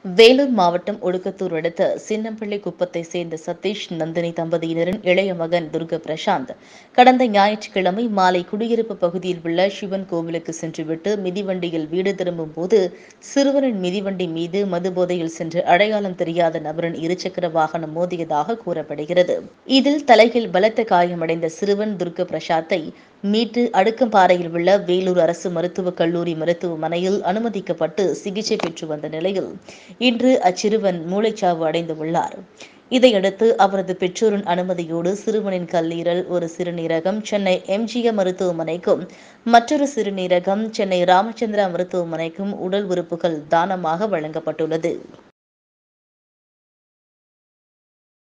வேலூர் மாவட்டம் ஒடுக்கத்தூர் அடுத்த சின்னம்பள்ளி குப்பத்தை சேர்ந்த சதீஷ் நந்தினி தம்பதியினரின் இளைய மகன் துர்க பிரசாந்த் கடந்த ஞாயிற்றுக்கிழமை மாலை குடியிருப்பு பகுதியில் உள்ள சிவன் கோவிலுக்கு சென்றுவிட்டு மிதிவண்டியில் வீடு திரும்பும் போது சிறுவனின் மிதிவண்டி மீது மதுபோதையில் சென்று அடையாளம் தெரியாத நபரின் இருசக்கர வாகனம் மோதியதாக கூறப்படுகிறது. இதில் தலையில் பலத்த காயமடைந்த சிறுவன் துர்க பிரசாத்தை மீட்டு அடுக்கம்பாறையில் உள்ள வேலூர் அரசு மருத்துவக் கல்லூரி மருத்துவமனையில் அனுமதிக்கப்பட்டு சிகிச்சை பெற்று வந்த நிலையில் இன்று அச்சிறுவன் மூளைச்சாவு அடைந்துள்ளார். இதையடுத்து அவரது பெற்றோரின் அனுமதியோடு சிறுவனின் கல்லீரல், ஒரு சிறுநீரகம் சென்னை எம்ஜிஎம் மருத்துவமனைக்கும், மற்றொரு சிறுநீரகம் சென்னை ராமச்சந்திரா மருத்துவமனைக்கும் உடல் உறுப்புகள் தானமாக வழங்கப்பட்டுள்ளது.